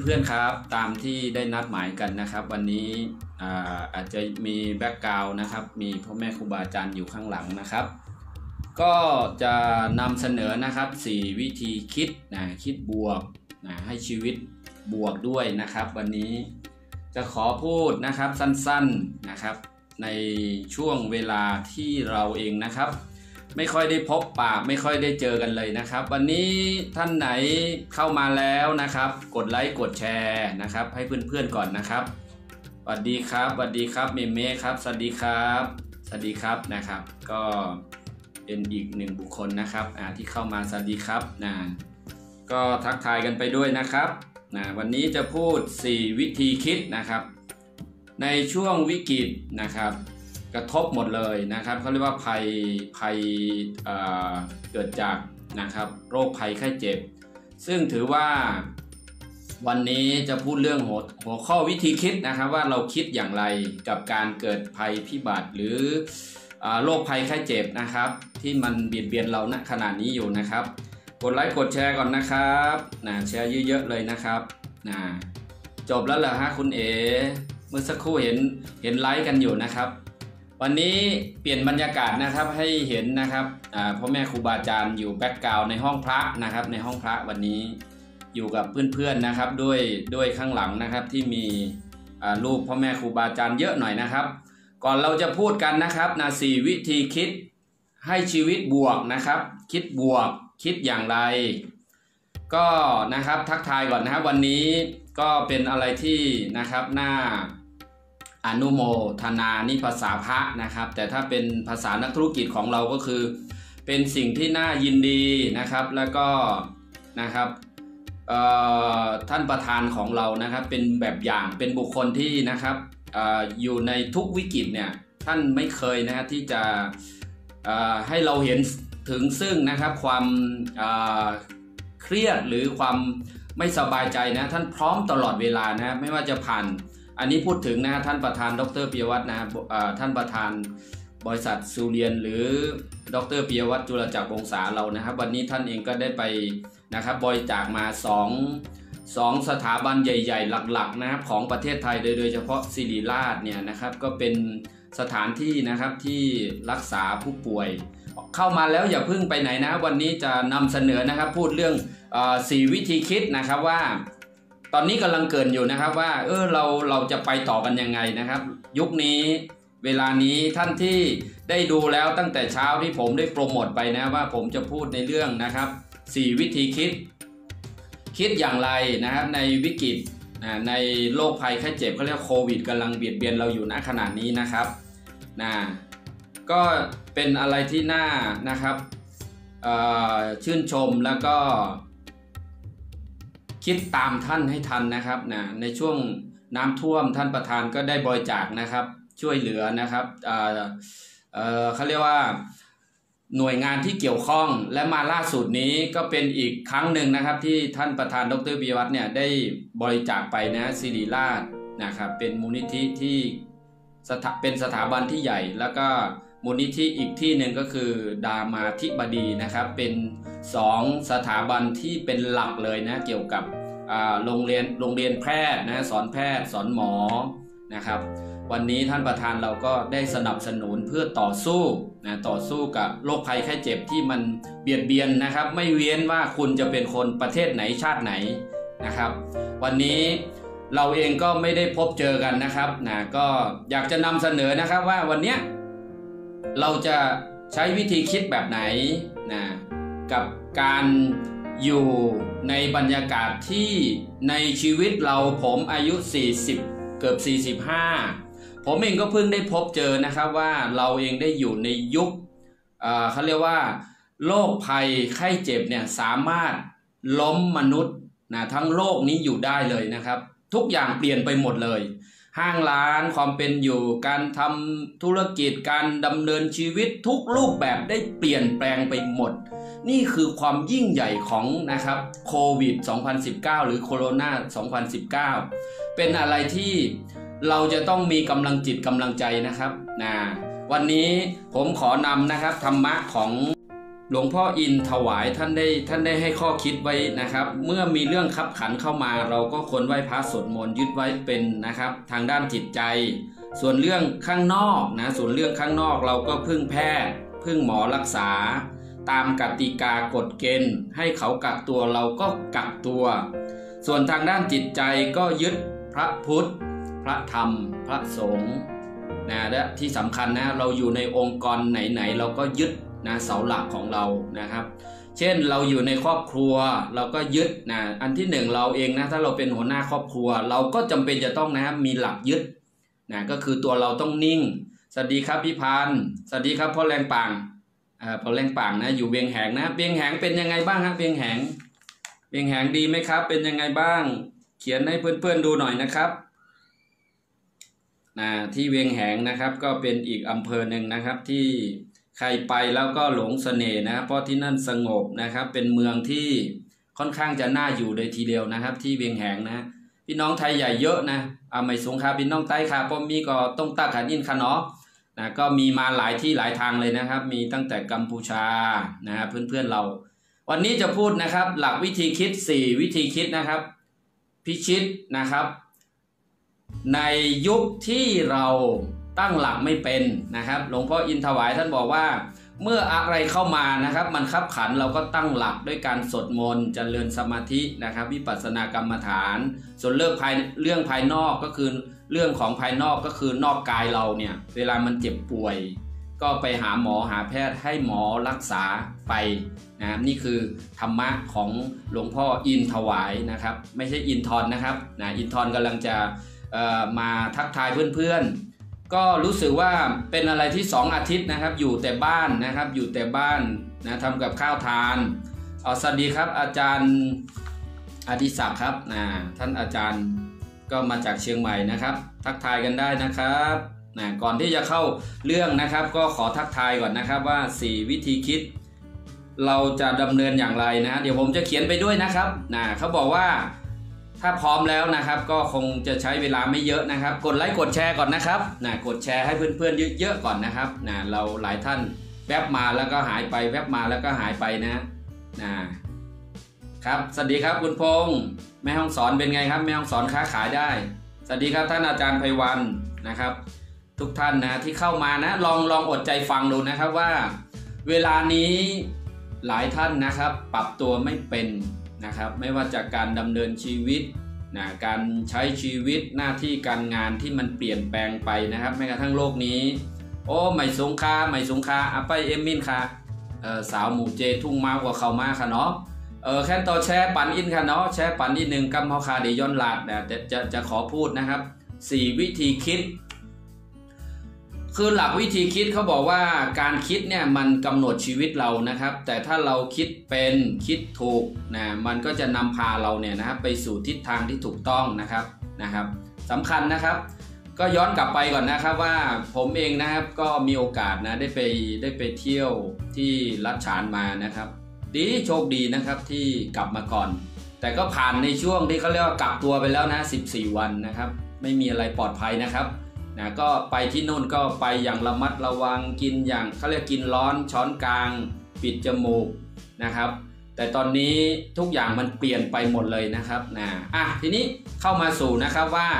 พื่อนๆครับตามที่ได้นัดหมายกันนะครับวันนี้อาจจะมีแบ็กกราวด์นะครับมีพ่อแม่ครูบาอาจารย์อยู่ข้างหลังนะครับก็จะนำเสนอนะครับ4วิธีคิดบวกให้ชีวิตบวกด้วยนะครับวันนี้จะขอพูดนะครับสั้นๆนะครับในช่วงเวลาที่เราเองนะครับไม่ค่อยได้พบปะไม่ค่อยได้เจอกันเลยนะครับวันนี้ท่านไหนเข้ามาแล้วนะครับกดไลค์กดแชร์นะครับให้เพื่อนๆก่อนนะครับสวัสดีครับสวัสดีครับเมเม่ครับสวัสดีครับสวัสดีครับนะครับก็เป็นอีกหนึ่งบุคคลนะครับที่เข้ามาสวัสดีครับก็ทักทายกันไปด้วยนะครับวันนี้จะพูด4วิธีคิดนะครับในช่วงวิกฤตนะครับกระทบหมดเลยนะครับเขาเรียกว่าภัยเกิดจากนะครับโรคภัยไข้เจ็บซึ่งถือว่าวันนี้จะพูดเรื่องหัวข้อวิธีคิดนะครับว่าเราคิดอย่างไรกับการเกิดภัยพิบัติหรือโรคภัยไข้เจ็บนะครับที่มันเบียดเบียนเราณขณะนี้อยู่นะครับกดไลค์กดแชร์ก่อนนะครับแชร์เยอะๆเลยนะครับจบแล้วเหรอฮะคุณเอ๋เมื่อสักครู่เห็นไลค์กันอยู่นะครับวันนี้เปลี่ยนบรรยากาศนะครับให้เห็นนะครับพ่อแม่ครูบาอาจารย์อยู่แบ็กกราวด์ในห้องพระนะครับในห้องพระวันนี้อยู่กับเพื่อนๆนะครับด้วยข้างหลังนะครับที่มีรูปพ่อแม่ครูบาอาจารย์เยอะหน่อยนะครับก่อนเราจะพูดกันนะครับ4วิธีคิดให้ชีวิตบวกนะครับคิดบวกคิดอย่างไรก็นะครับทักทายก่อนนะครับวันนี้ก็เป็นอะไรที่นะครับน่าอนุโมทนานี่ภาษาพระนะครับแต่ถ้าเป็นภาษานักธุรกิจของเราก็คือเป็นสิ่งที่น่ายินดีนะครับแล้วก็นะครับท่านประธานของเรานะครับเป็นแบบอย่างเป็นบุคคลที่นะครับอยู่ในทุกวิกฤตเนี่ยท่านไม่เคยนะที่จะให้เราเห็นถึงซึ่งนะครับความเครียดหรือความไม่สบายใจนะท่านพร้อมตลอดเวลานะไม่ว่าจะผ่านอันนี้พูดถึงนะท่านประธานดร.ปิยวัฒน์นะท่านประธานบริษัทซูเรียนหรือดร.ปิยวัฒน์จุลจักรวงศาเรานะครับวันนี้ท่านเองก็ได้ไปนะครับบริจาคมา2สถาบันใหญ่ๆหลักๆนะครับของประเทศไทยโดยเฉพาะศิริราชเนี่ยนะครับก็เป็นสถานที่นะครับที่รักษาผู้ป่วยเข้ามาแล้วอย่าเพิ่งไปไหนนะวันนี้จะนำเสนอนะครับพูดเรื่อง4วิธีคิดนะครับว่าตอนนี้กำลังเกิดอยู่นะครับว่าเราจะไปต่อกันยังไงนะครับยุคนี้เวลานี้ท่านที่ได้ดูแล้วตั้งแต่เช้าที่ผมได้โปรโมทไปนะว่าผมจะพูดในเรื่องนะครับ4วิธีคิดอย่างไรนะครับในวิกฤตในโรคภัยไข้เจ็บเขาเรียกโควิดกำลังเบียดเบียนเราอยู่ณขณะนี้นะครับก็เป็นอะไรที่น่านะครับชื่นชมแล้วก็คิดตามท่านให้ทันนะครับในช่วงน้ำท่วมท่านประธานก็ได้บริจาคนะครับช่วยเหลือนะครับเขาเรียกว่าหน่วยงานที่เกี่ยวข้องและมาล่าสุดนี้ก็เป็นอีกครั้งหนึ่งนะครับที่ท่านประธานดร.ปิยวัฒน์เนี่ยได้บริจาคไปนะศิริราชนะครับเป็นมูลนิธิที่เป็นสถาบันที่ใหญ่แล้วก็มูลนิธิอีกที่หนึ่งก็คือดามาธิบดีนะครับเป็น2สถาบันที่เป็นหลักเลยนะเกี่ยวกับโรงเรียนแพทย์นะสอนแพทย์สอนหมอนะครับวันนี้ท่านประธานเราก็ได้สนับสนุนเพื่อต่อสู้กับโรคภัยไข้เจ็บที่มันเบียดเบียนนะครับไม่เว้นว่าคุณจะเป็นคนประเทศไหนชาติไหนนะครับวันนี้เราเองก็ไม่ได้พบเจอกันนะครับก็อยากจะนำเสนอนะครับว่าวันนี้เราจะใช้วิธีคิดแบบไหนกับการอยู่ในบรรยากาศที่ในชีวิตผมอายุ40เกือบ45ผมเองก็เพิ่งได้พบเจอนะครับว่าเราเองได้อยู่ในยุคเขาเรียกว่าโรคภัยไข้เจ็บเนี่ยสามารถล้มมนุษย์ทั้งโลกนี้อยู่ได้เลยนะครับทุกอย่างเปลี่ยนไปหมดเลยห้างร้านความเป็นอยู่การทำธุรกิจการดำเนินชีวิตทุกรูปแบบได้เปลี่ยนแปลงไปหมดนี่คือความยิ่งใหญ่ของนะครับโควิด2019หรือโคโรนา2019เป็นอะไรที่เราจะต้องมีกำลังจิตกำลังใจนะครับวันนี้ผมขอนำนะครับธรรมะของหลวงพ่ออินถวายท่านได้ให้ข้อคิดไว้นะครับเมื่อมีเรื่องขับขันเข้ามาเราก็ควรไหว้พระสวดมนต์ยึดไว้เป็นนะครับทางด้านจิตใจส่วนเรื่องข้างนอกนะส่วนเรื่องข้างนอกเราก็พึ่งแพทย์พึ่งหมอรักษาตามกติกากฎเกณฑ์ให้เขากักตัวเราก็กักตัวส่วนทางด้านจิตใจก็ยึดพระพุทธพระธรรมพระสงฆ์นะและที่สำคัญนะเราอยู่ในองค์กรไหนๆเราก็ยึดนะเสาหลักของเรานะครับเช่นเราอยู่ในครอบครัวเราก็ยึดนะอันที่หนึ่งเราเองนะถ้าเราเป็นหัวหน้าครอบครัวเราก็จำเป็นจะต้องนะครับมีหลักยึดนะก็คือตัวเราต้องนิ่งสวัสดีครับพี่พันธ์สวัสดีครับพ่อแรงป่างพ่อแรงป่างนะอยู่เวียงแหงนะเวียงแหงเป็นยังไงบ้างครับเวียงแหงดีไหมครับเป็นยังไงบ้างเขียนให้เพื่อนๆดูหน่อยนะครับที่เวียงแหงนะครับก็เป็นอีกอำเภอหนึ่งนะครับที่ใครไปแล้วก็หลงเสน่ห์นะครับเพราะที่นั่นสงบนะครับเป็นเมืองที่ค่อนข้างจะน่าอยู่เลยทีเดียวนะครับที่เวียงแหงนะพี่น้องไทยใหญ่เยอะนะไม่สงคาพี่น้องใต้ค่ะป้อมมีก็ต้องตักขันอินค่ะเนาะก็มีมาหลายที่หลายทางเลยนะครับมีตั้งแต่กัมพูชานะเพื่อนๆเราวันนี้จะพูดนะครับหลักวิธีคิด4วิธีคิดนะครับพิชิตนะครับในยุคที่เราตั้งหลักไม่เป็นนะครับหลวงพ่ออินถวายท่านบอกว่าเมื่ออะไรเข้ามานะครับมันคับขันเราก็ตั้งหลักด้วยการสวดมนต์เจริญสมาธินะครับวิปัสสนากรรมฐานส่วนเรื่องภายนอกก็คือเรื่องของภายนอกก็คือนอกกายเราเนี่ยเวลามันเจ็บป่วยก็ไปหาหมอหาแพทย์ให้หมอรักษาไปนะครับนี่คือธรรมะของหลวงพ่ออินถวายนะครับไม่ใช่อินทรนะครับอินทรกำลังจะมาทักทายเพื่อนๆก็รู้สึกว่าเป็นอะไรที่2 อาทิตย์นะครับอยู่แต่บ้านนะครับอยู่แต่บ้านนะทำกับข้าวทานสวัสดีครับอาจารย์อดิศักดิ์ครับท่านอาจารย์ก็มาจากเชียงใหม่นะครับทักทายกันได้นะครับก่อนที่จะเข้าเรื่องนะครับก็ขอทักทายก่อนนะครับว่า4วิธีคิดเราจะดำเนินอย่างไรนะเดี๋ยวผมจะเขียนไปด้วยนะครับเขาบอกว่าถ้าพร้อมแล้วนะครับก็คงจะใช้เวลาไม่เยอะนะครับกดไลค์กดแชร์ก่อนนะครับกดแชร์ให้เพื่อนๆเยอะๆก่อนนะครับเราหลายท่านแวบมาแล้วก็หายไปแวบมาแล้วก็หายไปนะครับสวัสดีครับคุณพงษ์แม่ฮ่องสอนเป็นไงครับแม่ฮ่องสอนค้าขายได้สวัสดีครับท่านอาจารย์ไพวันนะครับทุกท่านนะที่เข้ามานะลองอดใจฟังดูนะครับว่าเวลานี้หลายท่านนะครับปรับตัวไม่เป็นนะครับไม่ว่าจากการดำเนินชีวิตการใช้ชีวิตหน้าที่การงานที่มันเปลี่ยนแปลงไปนะครับแม้กระทั่งโลกนี้โอ้ไม่สงคาไปเอมมินค่ะสาวหมู่เจทุ่งมากกว่าเขามาค่ะเนาะแค่ต่อแชร์ปั่นอินค่ะเนาะแชร์ปั่นนิดนึงกำเฮาคาเดย้อนหลักจะขอพูดนะครับ4วิธีคิดคือหลักวิธีคิดเขาบอกว่าการคิดเนี่ยมันกำหนดชีวิตเรานะครับแต่ถ้าเราคิดเป็นคิดถูกมันก็จะนำพาเราเนี่ยนะครับไปสู่ทิศทางที่ถูกต้องนะครับสำคัญนะครับก็ย้อนกลับไปก่อนนะครับว่าผมเองนะครับก็มีโอกาสนะได้ไปเที่ยวที่ลัดฉานมานะครับโชคดีนะครับที่กลับมาก่อนแต่ก็ผ่านในช่วงที่เขาเรียกว่ากักตัวไปแล้วนะ14 วันนะครับไม่มีอะไรปลอดภัยนะครับก็ไปที่นู่นก็ไปอย่างระมัดระวังกินอย่างเขาเรียกกินร้อนช้อนกลางปิดจมูกนะครับแต่ตอนนี้ทุกอย่างมันเปลี่ยนไปหมดเลยนะครับทีนี้เข้ามาสู่นะครับว่า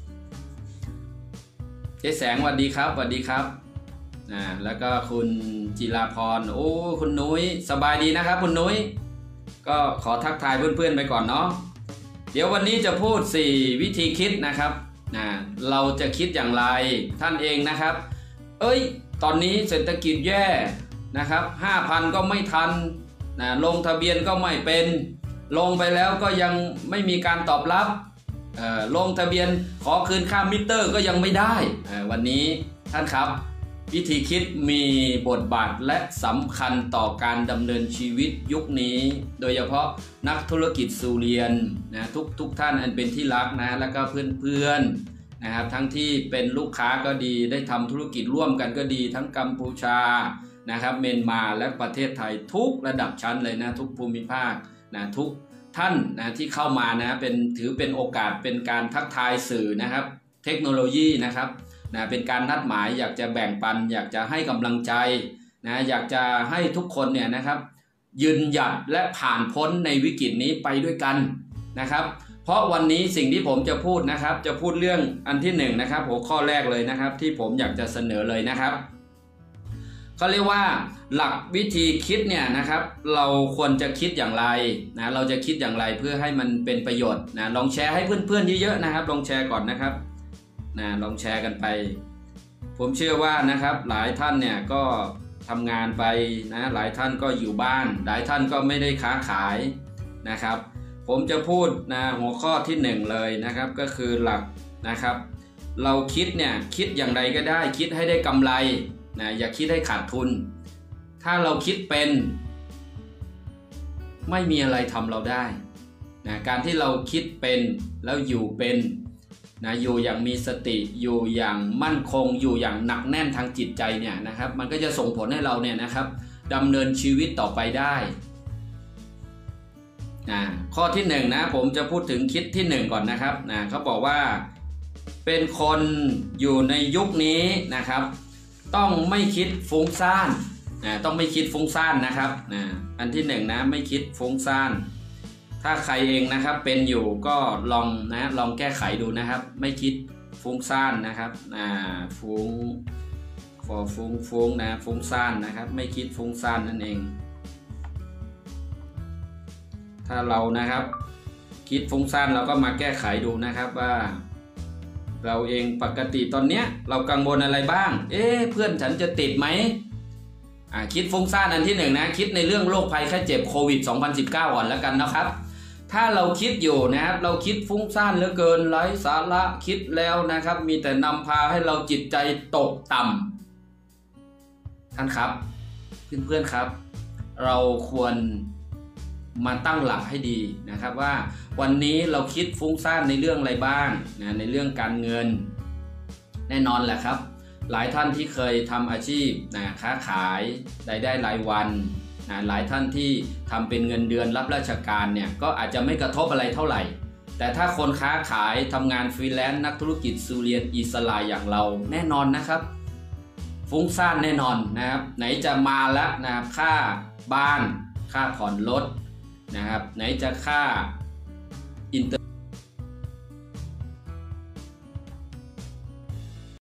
เจ๊แสงสวัสดีครับแล้วก็คุณจิราพรโอ้คุณนุ้ยสบายดีนะครับคุณนุ้ยก็ขอทักทายเพื่อนๆไปก่อนเนาะเดี๋ยววันนี้จะพูด4วิธีคิดนะครับเราจะคิดอย่างไรท่านเองนะครับตอนนี้เศรษฐกิจแย่นะครับ 5,000 ก็ไม่ทันลงทะเบียนก็ไม่เป็นลงไปแล้วก็ยังไม่มีการตอบรับลงทะเบียนขอคืนค่ามิเตอร์ก็ยังไม่ได้วันนี้ท่านครับวิธีคิดมีบทบาทและสำคัญต่อการดำเนินชีวิตยุคนี้โดยเฉพาะนักธุรกิจสุเรียนทุกท่านอันเป็นที่รักแล้วก็เพื่อนๆนะครับทั้งที่เป็นลูกค้าก็ดีได้ทำธุรกิจร่วมกันก็ดีทั้งกัมพูชานะครับเมียนมาและประเทศไทยทุกระดับชั้นเลยนะทุกภูมิภาคทุกท่านที่เข้ามาถือเป็นโอกาสเป็นการทักทายสื่อนะครับเทคโนโลยีนะครับเป็นการนัดหมายอยากจะแบ่งปันอยากจะให้กำลังใจนะอยากจะให้ทุกคนเนี่ยนะครับยืนหยัดและผ่านพ้นในวิกฤตนี้ไปด้วยกันนะครับเพราะวันนี้สิ่งที่ผมจะพูดนะครับจะพูดเรื่องอันที่1นะครับหัวข้อแรกเลยนะครับที่ผมอยากจะเสนอเลยนะครับเขาเรียกว่าหลักวิธีคิดเนี่ยนะครับเราควรจะคิดอย่างไรนะเราจะคิดอย่างไรเพื่อให้มันเป็นประโยชน์นะลองแชร์ให้เพื่อนๆเยอะๆนะครับลองแชร์ก่อนนะครับนะลองแชร์กันไปผมเชื่อว่านะครับหลายท่านเนี่ยก็ทำงานไปนะหลายท่านก็อยู่บ้านหลายท่านก็ไม่ได้ค้าขายนะครับผมจะพูดนะหัวข้อที่1เลยนะครับก็คือหลักนะครับเราคิดเนี่ยคิดอย่างไรก็ได้คิดให้ได้กำไรนะอย่าคิดให้ขาดทุนถ้าเราคิดเป็นไม่มีอะไรทำเราได้นะการที่เราคิดเป็นแล้วอยู่เป็นนะอยู่อย่างมีสติอยู่อย่างมั่นคงอยู่อย่างหนักแน่นทางจิตใจเนี่ยนะครับมันก็จะส่งผลให้เราเนี่ยนะครับดำเนินชีวิตต่อไปได้ข้อที่1นะผมจะพูดถึงคิดที่1ก่อนนะครับเขาบอกว่าเป็นคนอยู่ในยุคนี้นะครับต้องไม่คิดฟุ้งซ่านต้องไม่คิดฟุ้งซ่านนะครับอันที่1นะไม่คิดฟุ้งซ่านถ้าใครเองนะครับเป็นอยู่ก็ลองแก้ไขดูนะครับไม่คิดฟุ้งซ่านนะครับฟุ้งนะฟุ้งซ่านนะครับไม่คิดฟุ้งซ่านนั่นเองถ้าเรานะครับคิดฟุ้งซ่านเราก็มาแก้ไขดูนะครับว่าเราเองปกติตอนเนี้ยเรากังวลอะไรบ้างเพื่อนฉันจะติดไหมคิดฟุ้งซ่านอันที่1นะคิดในเรื่องโรคภัยไข้เจ็บโควิด 2019ก่อนแล้วกันนะครับถ้าเราคิดอยู่นะครับเราคิดฟุ้งซ่านเหลือเกินไร้สาระคิดแล้วนะครับมีแต่นำพาให้เราจิตใจตกต่ำท่านครับเพื่อนๆครับเราควรมาตั้งหลักให้ดีนะครับว่าวันนี้เราคิดฟุ้งซ่านในเรื่องอะไรบ้างนะในเรื่องการเงินแน่นอนแหละครับหลายท่านที่เคยทำอาชีพค้าขายได้รายวันหลายท่านที่ทำเป็นเงินเดือนรับราชการเนี่ยก็อาจจะไม่กระทบอะไรเท่าไหร่แต่ถ้าคนค้าขายทำงานฟรีแลนซ์นักธุรกิจสุริยันอิสระอย่างเราแน่นอนนะครับฟุ้งซ่านแน่นอนนะครับไหนจะมาแล้วนะครับค่าบ้านค่าผ่อนรถนะครับไหนจะค่าอินเตอร์